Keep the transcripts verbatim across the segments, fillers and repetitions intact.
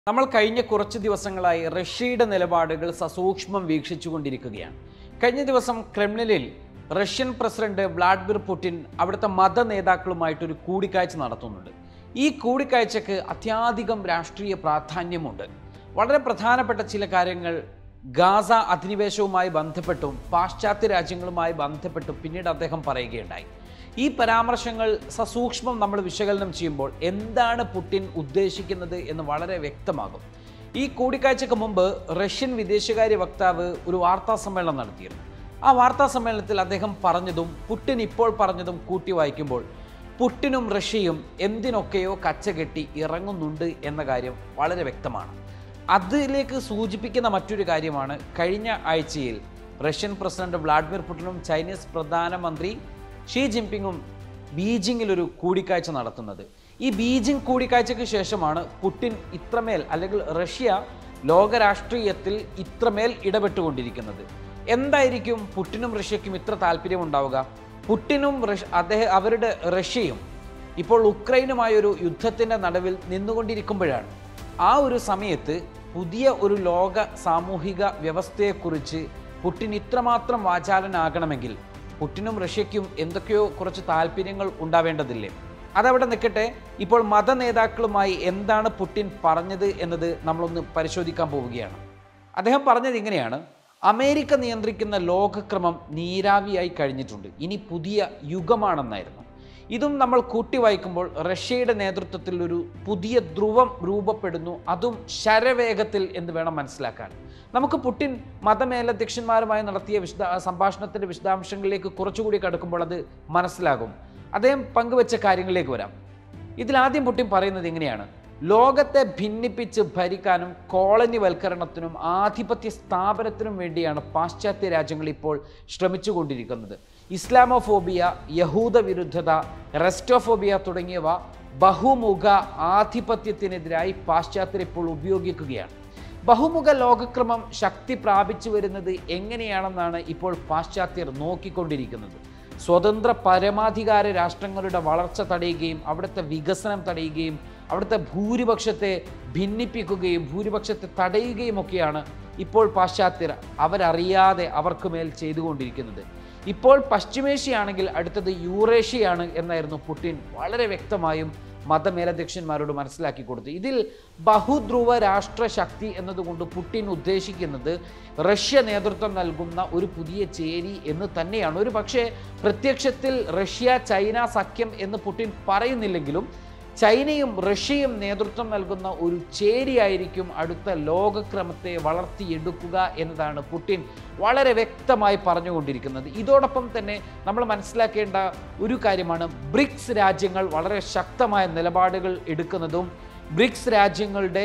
നമ്മൾ കഴിഞ്ഞ കുറച്ച് ദിവസങ്ങളായി റഷ്യയുടെ നിലപാടുകൾ സസൂക്ഷ്മം വീക്ഷിച്ചുകൊണ്ടിരിക്കുകയാണ്. കഴിഞ്ഞ ദിവസം ക്രെംലിനിൽ റഷ്യൻ പ്രസിഡന്റ് വ്ളാഡിമിർ പുടിൻ അവിടുത്തെ മത നേതാക്കളുമായിട്ടൊരു കൂടിക്കാഴ്ച നടത്തുന്നുണ്ട്. ഈ കൂടിക്കാഴ്ചക്ക് അത്യാധികം രാഷ്ട്രീയ പ്രാധാന്യമുണ്ട്. വളരെ പ്രധാനപ്പെട്ട ചില കാര്യങ്ങൾ ഗാസ അധിനിവേശവുമായി ബന്ധപ്പെട്ടും പാശ്ചാത്യ രാജ്യങ്ങളുമായി ബന്ധപ്പെട്ടും പിന്നീട് അദ്ദേഹം പറയുകയുണ്ടായി. ഈ പരാമർശങ്ങൾ സസൂക്ഷ്മം നമ്മൾ വിശകലനം ചെയ്യുമ്പോൾ എന്താണ് പുടിൻ ഉദ്ദേശിക്കുന്നത് എന്ന് വളരെ വ്യക്തമാകും. ഈ കൂടിക്കാഴ്ചയ്ക്ക് മുമ്പ് റഷ്യൻ വിദേശകാര്യ വക്താവ് ഒരു വാർത്താ സമ്മേളനം നടത്തിയിരുന്നു. ആ വാർത്താ സമ്മേളനത്തിൽ അദ്ദേഹം പറഞ്ഞതും പുടിൻ ഇപ്പോൾ പറഞ്ഞതും കൂട്ടി വായിക്കുമ്പോൾ പുടിനും റഷ്യയും എന്തിനൊക്കെയോ കച്ചകെട്ടി ഇറങ്ങുന്നുണ്ട് എന്ന കാര്യം വളരെ വ്യക്തമാണ്. അതിലേക്ക് സൂചിപ്പിക്കുന്ന മറ്റൊരു കാര്യമാണ് കഴിഞ്ഞ ആഴ്ചയിൽ റഷ്യൻ പ്രസിഡന്റ് വ്ളാഡിമിർ പുടിനും ചൈനീസ് പ്രധാനമന്ത്രി ഷീ ജിൻപിങ്ങും ബീജിങ്ങിൽ ഒരു കൂടിക്കാഴ്ച നടത്തുന്നത്. ഈ ബീജിംഗ് കൂടിക്കാഴ്ചയ്ക്ക് ശേഷമാണ് പുടിൻ ഇത്രമേൽ അല്ലെങ്കിൽ റഷ്യ ലോകരാഷ്ട്രീയത്തിൽ ഇത്രമേൽ ഇടപെട്ടുകൊണ്ടിരിക്കുന്നത്. എന്തായിരിക്കും പുടിനും റഷ്യയ്ക്കും ഇത്ര താല്പര്യമുണ്ടാവുക? പുടിനും അദ്ദേഹം അവരുടെ റഷ്യയും ഇപ്പോൾ ഉക്രൈനുമായൊരു യുദ്ധത്തിൻ്റെ നടുവിൽ നിന്നുകൊണ്ടിരിക്കുമ്പോഴാണ് ആ ഒരു സമയത്ത് പുതിയ ഒരു ലോക സാമൂഹിക വ്യവസ്ഥയെക്കുറിച്ച് പുടിൻ ഇത്രമാത്രം വാചാലനാകണമെങ്കിൽ പുടിനും റഷ്യയ്ക്കും എന്തൊക്കെയോ കുറച്ച് താല്പര്യങ്ങൾ ഉണ്ടാവേണ്ടതില്ലേ? അതവിടെ നിൽക്കട്ടെ. ഇപ്പോൾ മത നേതാക്കളുമായി എന്താണ് പുടിൻ പറഞ്ഞത് എന്നത് നമ്മളൊന്ന് പരിശോധിക്കാൻ പോവുകയാണ്. അദ്ദേഹം പറഞ്ഞത് ഇങ്ങനെയാണ്: അമേരിക്ക നിയന്ത്രിക്കുന്ന ലോകക്രമം നീരാവിയായി കഴിഞ്ഞിട്ടുണ്ട്, ഇനി പുതിയ യുഗമാണെന്നായിരുന്നു. ഇതും നമ്മൾ കൂട്ടി വായിക്കുമ്പോൾ റഷ്യയുടെ നേതൃത്വത്തിൽ ഒരു പുതിയ ധ്രുവം രൂപപ്പെടുന്നു, അതും ശരവേഗത്തിൽ എന്ന് വേണം മനസ്സിലാക്കാൻ. നമുക്ക് പുടിൻ മതമേലധ്യക്ഷന്മാരുമായി നടത്തിയ വിശദ സംഭാഷണത്തിൻ്റെ വിശദാംശങ്ങളിലേക്ക് കുറച്ചുകൂടി കടക്കുമ്പോൾ അത് മനസ്സിലാകും. അദ്ദേഹം പങ്കുവെച്ച കാര്യങ്ങളിലേക്ക് വരാം. ഇതിലാദ്യം പുടിൻ പറയുന്നത് എങ്ങനെയാണ്: ലോകത്തെ ഭിന്നിപ്പിച്ച് ഭരിക്കാനും കോളനിവൽക്കരണത്തിനും ആധിപത്യ സ്ഥാപനത്തിനും വേണ്ടിയാണ് പാശ്ചാത്യ രാജ്യങ്ങൾ ഇപ്പോൾ ശ്രമിച്ചുകൊണ്ടിരിക്കുന്നത്. ഇസ്ലാമോഫോബിയ, യഹൂദ വിരുദ്ധത, റെസ്റ്റോഫോബിയ തുടങ്ങിയവ ബഹുമുഖ ആധിപത്യത്തിനെതിരായി പാശ്ചാത്യർ ഇപ്പോൾ ഉപയോഗിക്കുകയാണ്. ബഹുമുഖ ലോകക്രമം ശക്തി പ്രാപിച്ചു വരുന്നത് എങ്ങനെയാണെന്നാണ് ഇപ്പോൾ പാശ്ചാത്യർ നോക്കിക്കൊണ്ടിരിക്കുന്നത്. സ്വതന്ത്ര പരമാധികാര രാഷ്ട്രങ്ങളുടെ വളർച്ച തടയുകയും അവിടുത്തെ വികസനം തടയുകയും അവിടുത്തെ ഭൂരിപക്ഷത്തെ ഭിന്നിപ്പിക്കുകയും ഭൂരിപക്ഷത്തെ തടയുകയും ഒക്കെയാണ് ഇപ്പോൾ പാശ്ചാത്യർ അവരറിയാതെ അവർക്ക് മേൽ ചെയ്തുകൊണ്ടിരിക്കുന്നത്. ഇപ്പോൾ പശ്ചിമേഷ്യയാണെങ്കിൽ അടുത്തത് യൂറേഷ്യയാണ് എന്നായിരുന്നു പുടിൻ വളരെ വ്യക്തമായും മതമേലധ്യക്ഷന്മാരോട് മനസ്സിലാക്കി കൊടുത്തു. ഇതിൽ ബഹുധ്രുവ രാഷ്ട്രശക്തി എന്നതുകൊണ്ട് പുടിൻ ഉദ്ദേശിക്കുന്നത് റഷ്യ നേതൃത്വം നൽകുന്ന ഒരു പുതിയ ചേരി എന്ന് തന്നെയാണ്. ഒരു പക്ഷേ പ്രത്യക്ഷത്തിൽ റഷ്യ ചൈന സഖ്യം എന്ന് പുടിൻ പറയുന്നില്ലെങ്കിലും ചൈനയും റഷ്യയും നേതൃത്വം നൽകുന്ന ഒരു ചേരിയായിരിക്കും അടുത്ത ലോകക്രമത്തെ വളർത്തിയെടുക്കുക എന്നതാണ് പുടിൻ വളരെ വ്യക്തമായി പറഞ്ഞുകൊണ്ടിരിക്കുന്നത്. ഇതോടൊപ്പം തന്നെ നമ്മൾ മനസ്സിലാക്കേണ്ട ഒരു കാര്യമാണ് ബ്രിക്സ് രാജ്യങ്ങൾ വളരെ ശക്തമായ നിലപാടുകൾ എടുക്കുന്നതും ബ്രിക്സ് രാജ്യങ്ങളുടെ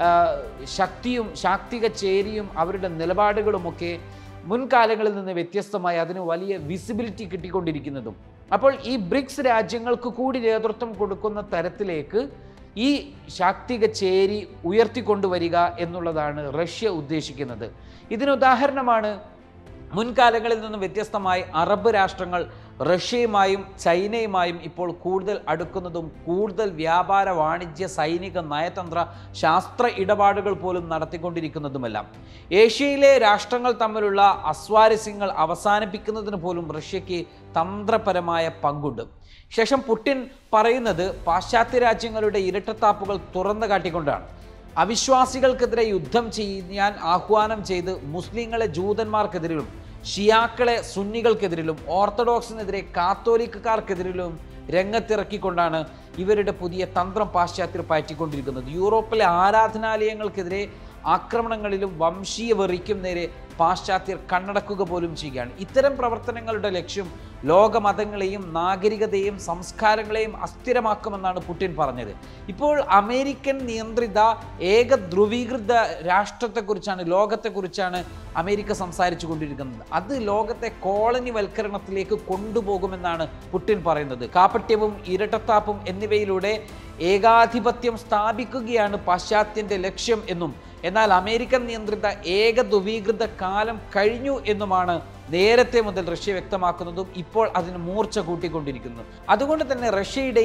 ശക്തിയും ശാക്തിക ചേരിയും അവരുടെ നിലപാടുകളുമൊക്കെ മുൻകാലങ്ങളിൽ നിന്ന് വ്യത്യസ്തമായി അതിന് വലിയ വിസിബിലിറ്റി കിട്ടിക്കൊണ്ടിരിക്കുന്നതും. അപ്പോൾ ഈ ബ്രിക്സ് രാജ്യങ്ങൾക്ക് കൂടി നേതൃത്വം കൊടുക്കുന്ന തരത്തിലേക്ക് ഈ ശാക്തിക ചേരി ഉയർത്തിക്കൊണ്ടുവരിക എന്നുള്ളതാണ് റഷ്യ ഉദ്ദേശിക്കുന്നത്. ഇതിനുദാഹരണമാണ് മുൻകാലങ്ങളിൽ നിന്നും വ്യത്യസ്തമായി അറബ് രാഷ്ട്രങ്ങൾ റഷ്യയുമായും ചൈനയുമായും ഇപ്പോൾ കൂടുതൽ അടുക്കുന്നതും കൂടുതൽ വ്യാപാര വാണിജ്യ സൈനിക നയതന്ത്ര ശാസ്ത്ര ഇടപാടുകൾ പോലും നടത്തിക്കൊണ്ടിരിക്കുന്നതുമെല്ലാം. ഏഷ്യയിലെ രാഷ്ട്രങ്ങൾ തമ്മിലുള്ള അസ്വാരസ്യങ്ങൾ അവസാനിപ്പിക്കുന്നതിന് പോലും റഷ്യയ്ക്ക് തന്ത്രപരമായ പങ്കുണ്ട്. ശേഷം പുടിൻ പറയുന്നത് പാശ്ചാത്യ രാജ്യങ്ങളുടെ ഇരട്ടത്താപ്പുകൾ തുറന്നു കാട്ടിക്കൊണ്ടാണ്. അവിശ്വാസികൾക്കെതിരെ യുദ്ധം ചെയ്യാൻ ആഹ്വാനം ചെയ്ത് മുസ്ലിങ്ങളെ ജൂതന്മാർക്കെതിരിലും ഷിയാക്കളെ സുന്നികൾക്കെതിരിലും ഓർത്തഡോക്സിനെതിരെ കാത്തോലിക്കക്കാർക്കെതിരിലും രംഗത്തിറക്കിക്കൊണ്ടാണ് ഇവരുടെ പുതിയ തന്ത്രം പാശ്ചാത്യർ പയറ്റിക്കൊണ്ടിരിക്കുന്നത്. യൂറോപ്പിലെ ആരാധനാലയങ്ങൾക്കെതിരെ ആക്രമണങ്ങളിലും വംശീയ വെറിക്കും നേരെ പാശ്ചാത്യർ കണ്ണടക്കുക പോലും ചെയ്യുകയാണ്. ഇത്തരം പ്രവർത്തനങ്ങളുടെ ലക്ഷ്യം ലോകമതങ്ങളെയും നാഗരികതയെയും സംസ്കാരങ്ങളെയും അസ്ഥിരമാക്കുമെന്നാണ് പുടിൻ പറഞ്ഞത്. ഇപ്പോൾ അമേരിക്കൻ നിയന്ത്രിത ഏക ധ്രുവീകൃത രാഷ്ട്രത്തെക്കുറിച്ചാണ്, ലോകത്തെക്കുറിച്ചാണ് അമേരിക്ക സംസാരിച്ചു കൊണ്ടിരിക്കുന്നത്. അത് ലോകത്തെ കോളനിവൽക്കരണത്തിലേക്ക് കൊണ്ടുപോകുമെന്നാണ് പുടിൻ പറയുന്നത്. കാപട്യവും ഇരട്ടത്താപ്പും എന്നിവയിലൂടെ ഏകാധിപത്യം സ്ഥാപിക്കുകയാണ് പാശ്ചാത്യൻ്റെ ലക്ഷ്യം എന്നും എന്നാൽ അമേരിക്കൻ നിയന്ത്രിത ഏക ധ്രുവീകൃത കാലം കഴിഞ്ഞു എന്നുമാണ് നേരത്തെ മുതൽ റഷ്യ വ്യക്തമാക്കുന്നതും ഇപ്പോൾ അതിന് മൂർച്ച കൂട്ടിക്കൊണ്ടിരിക്കുന്നു. അതുകൊണ്ട് തന്നെ റഷ്യയുടെയും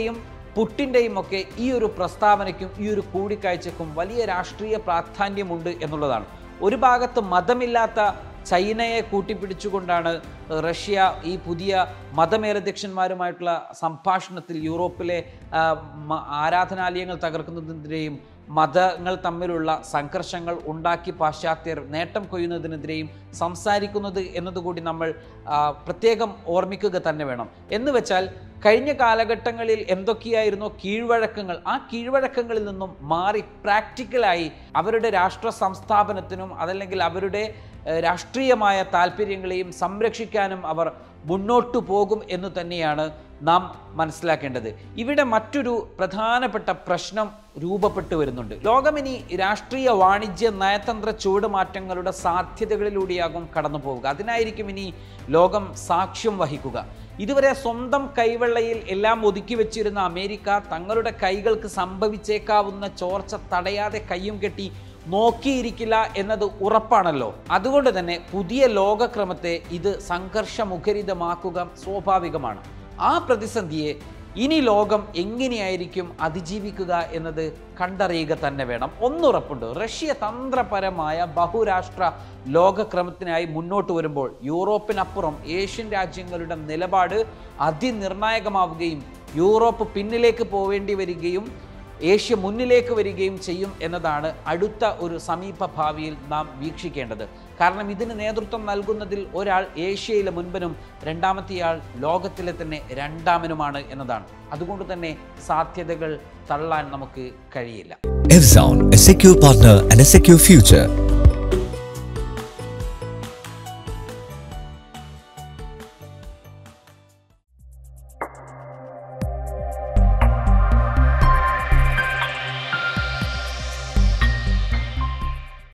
പുട്ടിൻ്റെയും ഒക്കെ ഈ ഒരു പ്രസ്താവനയ്ക്കും ഈ ഒരു കൂടിക്കാഴ്ചയ്ക്കും വലിയ രാഷ്ട്രീയ പ്രാധാന്യമുണ്ട് എന്നുള്ളതാണ്. ഒരു ഭാഗത്ത് മതമില്ലാത്ത ചൈനയെ കൂട്ടിപ്പിടിച്ചുകൊണ്ടാണ് റഷ്യ ഈ പുതിയ മതമേലധ്യക്ഷന്മാരുമായിട്ടുള്ള സംഭാഷണത്തിൽ യൂറോപ്പിലെ ആരാധനാലയങ്ങൾ തകർക്കുന്നതിനെതിരെയും മതങ്ങൾ തമ്മിലുള്ള സംഘർഷങ്ങൾ ഉണ്ടാക്കി പാശ്ചാത്യർ നേട്ടം കൊയ്യുന്നതിനെതിരെയും സംസാരിക്കുന്നത് എന്നതുകൂടി നമ്മൾ പ്രത്യേകം ഓർമ്മിക്കുക തന്നെ വേണം. എന്ന് വെച്ചാൽ കഴിഞ്ഞ കാലഘട്ടങ്ങളിൽ എന്തൊക്കെയായിരുന്നോ കീഴ്വഴക്കങ്ങൾ, ആ കീഴ്വഴക്കങ്ങളിൽ നിന്നും മാറി പ്രാക്ടിക്കലായി അവരുടെ രാഷ്ട്ര സംസ്ഥാപനത്തിനും അതല്ലെങ്കിൽ അവരുടെ രാഷ്ട്രീയമായ താല്പര്യങ്ങളെയും സംരക്ഷിക്കാനും അവർ മുന്നോട്ടു പോകും എന്ന് തന്നെയാണ് നാം മനസ്സിലാക്കേണ്ടത്. ഇവിടെ മറ്റൊരു പ്രധാനപ്പെട്ട പ്രശ്നം രൂപപ്പെട്ടു വരുന്നുണ്ട്. ലോകമിനി രാഷ്ട്രീയ വാണിജ്യ നയതന്ത്ര ചുവടുമാറ്റങ്ങളുടെ സാധ്യതകളിലൂടെയാകും കടന്നു പോവുക. അതിനായിരിക്കും ഇനി ലോകം സാക്ഷ്യം വഹിക്കുക. ഇതുവരെ സ്വന്തം കൈവെള്ളയിൽ എല്ലാം ഒതുക്കി വെച്ചിരുന്ന അമേരിക്ക തങ്ങളുടെ കൈകൾക്ക് സംഭവിച്ചേക്കാവുന്ന ചോർച്ച തടയാതെ കയ്യും കെട്ടി നോക്കിയിരിക്കില്ല എന്നത് ഉറപ്പാണല്ലോ. അതുകൊണ്ട് തന്നെ പുതിയ ലോകക്രമത്തെ ഇത് സംഘർഷമുഖരിതമാക്കുക സ്വാഭാവികമാണ്. ആ പ്രതിസന്ധിയെ ഇനി ലോകം എങ്ങനെയായിരിക്കും അതിജീവിക്കുക എന്നത് കണ്ടറിയുക തന്നെ വേണം. ഒന്നുറപ്പുണ്ട്, റഷ്യ തന്ത്രപരമായ ബഹുരാഷ്ട്ര ലോകക്രമത്തിനായി മുന്നോട്ട് വരുമ്പോൾ യൂറോപ്പിനപ്പുറം ഏഷ്യൻ രാജ്യങ്ങളുടെ നിലപാട് അതിനിർണായകമാവുകയും യൂറോപ്പ് പിന്നിലേക്ക് പോവേണ്ടി വരികയും ഏഷ്യ മുന്നിലേക്ക് വരികയും ചെയ്യും എന്നതാണ് അടുത്ത ഒരു സമീപ ഭാവിയിൽ നാം വീക്ഷിക്കേണ്ടത്. കാരണം ഇതിന് നേതൃത്വം നൽകുന്നതിൽ ഒരാൾ ഏഷ്യയിലെ മുൻപനും രണ്ടാമത്തെയാൾ ലോകത്തിലെ തന്നെ രണ്ടാമനുമാണ് എന്നതാണ്. അതുകൊണ്ട് തന്നെ സാധ്യതകൾ തള്ളാൻ നമുക്ക് കഴിയില്ല. F-Zone, a secure partner and a secure future.